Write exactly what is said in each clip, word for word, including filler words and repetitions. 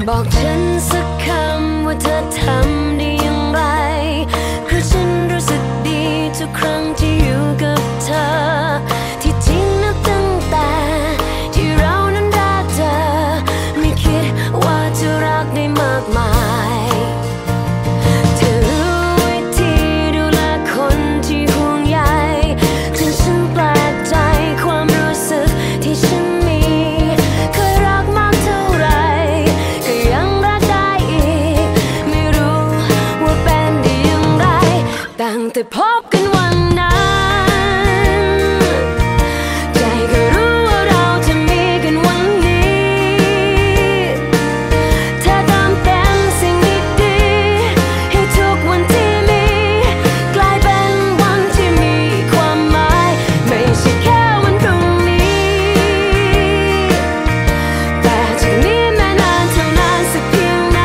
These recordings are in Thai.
บอกฉันสักคำว่าเธอทำได้อย่างไรเพราะฉันรู้สึกดีทุกครั้งที่อยู่กับเธอที่จริงนับตั้งแต่ที่เรานั้นรักเธอไม่คิดว่าจะรักได้มากมายเธอรู้วิธีดูแลคนที่ห่วงใยจนฉันแปลกใจความรู้สึกที่ฉันมีเคยรักมากเท่าไรก็ยังรักได้อีกไม่รู้ว่าเป็นได้อย่างไรตั้งแต่พบกันวันนั้นใจก็รู้ว่าเราจะมีกันวันนี้เธอเติมเต็มสิ่งดีๆให้ทุกวันที่มีกลายเป็นวันที่มีความหมายไม่ใช่แค่วันพรุ่งนี้แต่จากนี้แม้นานเท่านานสักเพียงไหน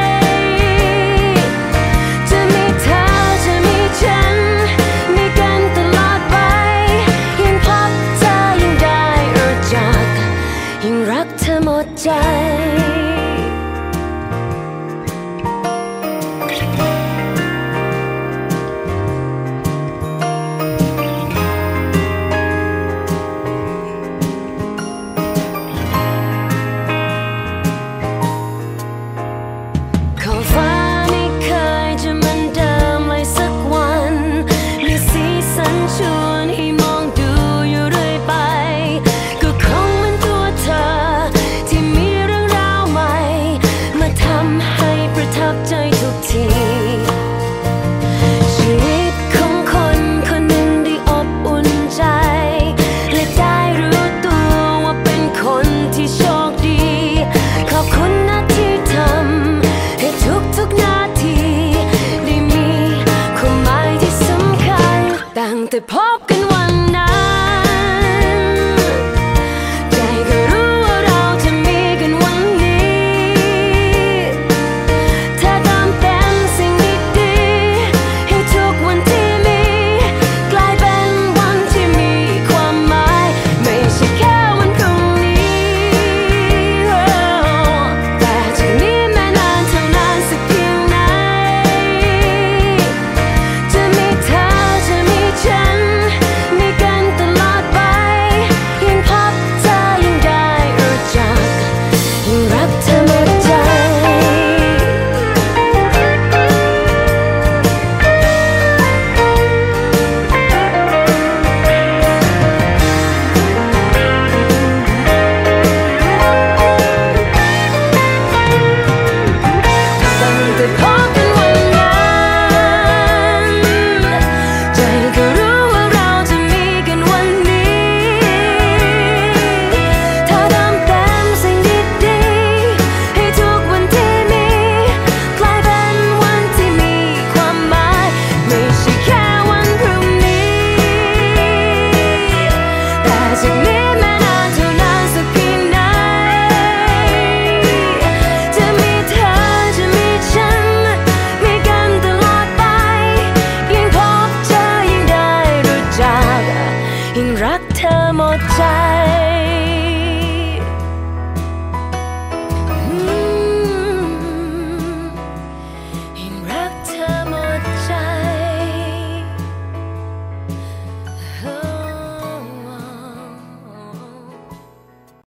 จะมีเธอจะมีฉันมีกันตลอดไปยิ่งพบเธอยิ่งได้รู้จักยิ่งรักเธอหมดใจ